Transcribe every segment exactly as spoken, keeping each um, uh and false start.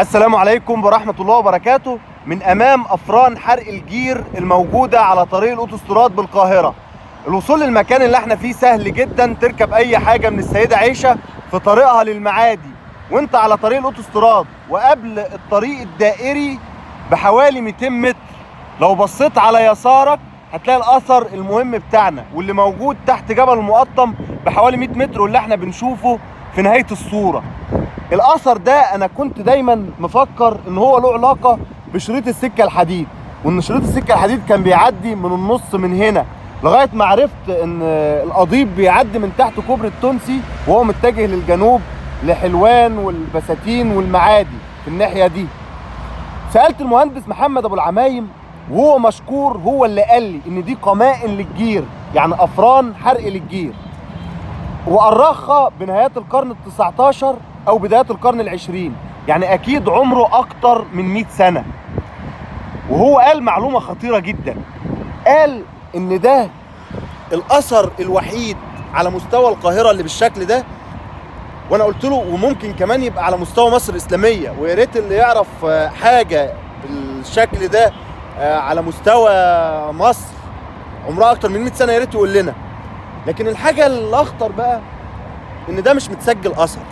السلام عليكم ورحمة الله وبركاته. من أمام أفران حرق الجير الموجودة على طريق الأوتوستراد بالقاهرة. الوصول للمكان اللي احنا فيه سهل جدا، تركب أي حاجة من السيدة عيشة في طريقها للمعادي وانت على طريق الأوتوستراد، وقبل الطريق الدائري بحوالي مئتين متر لو بصيت على يسارك هتلاقي الأثر المهم بتاعنا واللي موجود تحت جبل المقطم بحوالي مئة متر، واللي احنا بنشوفه في نهاية الصورة. الاثر ده انا كنت دايما مفكر ان هو له علاقه بشريط السكه الحديد، وان شريط السكه الحديد كان بيعدي من النص من هنا، لغايه ما عرفت ان القضيب بيعدي من تحت كوبري التونسي وهو متجه للجنوب لحلوان والبساتين والمعادي في الناحيه دي. سالت المهندس محمد ابو العمايم وهو مشكور، هو اللي قال لي ان دي قمائن للجير، يعني افران حرق للجير، وأرخها بنهايات القرن التسعتاشر أو بدايات القرن العشرين، يعني أكيد عمره أكتر من مئة سنة. وهو قال معلومة خطيرة جدا، قال إن ده الأثر الوحيد على مستوى القاهرة اللي بالشكل ده. وأنا قلت له وممكن كمان يبقى على مستوى مصر الإسلامية، ويا ريت اللي يعرف حاجة بالشكل ده على مستوى مصر عمرها أكتر من مئة سنة يا ريت يقول لنا. لكن الحاجة الأخطر بقى إن ده مش متسجل أثر،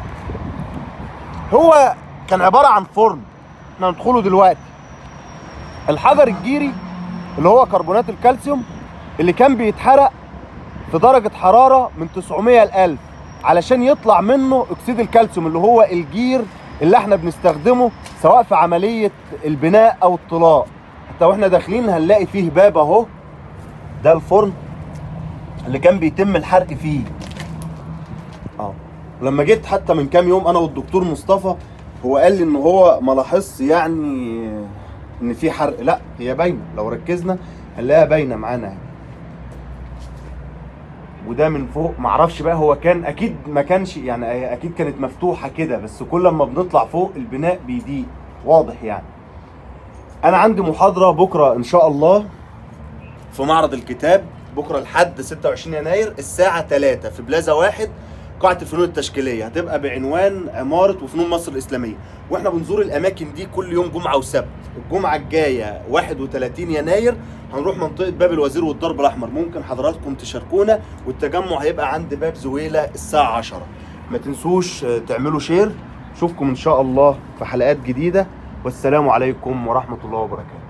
هو كان عبارة عن فرن احنا هندخله دلوقتي. الحجر الجيري اللي هو كربونات الكالسيوم اللي كان بيتحرق في درجة حرارة من تسعمية ل ألف علشان يطلع منه أكسيد الكالسيوم اللي هو الجير اللي احنا بنستخدمه سواء في عملية البناء أو الطلاء. حتى واحنا داخلين هنلاقي فيه باب أهو، ده الفرن اللي كان بيتم الحرق فيه. اه ولما جيت حتى من كام يوم انا والدكتور مصطفى، هو قال لي ان هو ما لاحظش يعني ان في حرق، لا هي باينه، لو ركزنا هنلاقيها باينه معانا اهي. وده من فوق معرفش بقى، هو كان اكيد ما كانش يعني، اكيد كانت مفتوحه كده، بس كل ما بنطلع فوق البناء بيضيق واضح يعني. انا عندي محاضره بكره ان شاء الله في معرض الكتاب، بكره لحد ستة وعشرين يناير الساعه تلاتة في بلازا واحد قاعه الفنون التشكيليه، هتبقى بعنوان عماره وفنون مصر الاسلاميه. واحنا بنزور الاماكن دي كل يوم جمعه وسبت. الجمعه الجايه واحد وتلاتين يناير هنروح منطقه باب الوزير والضرب الاحمر، ممكن حضراتكم تشاركونا، والتجمع هيبقى عند باب زويله الساعه عشرة. ما تنسوش تعملوا شير. اشوفكم ان شاء الله في حلقات جديده، والسلام عليكم ورحمه الله وبركاته.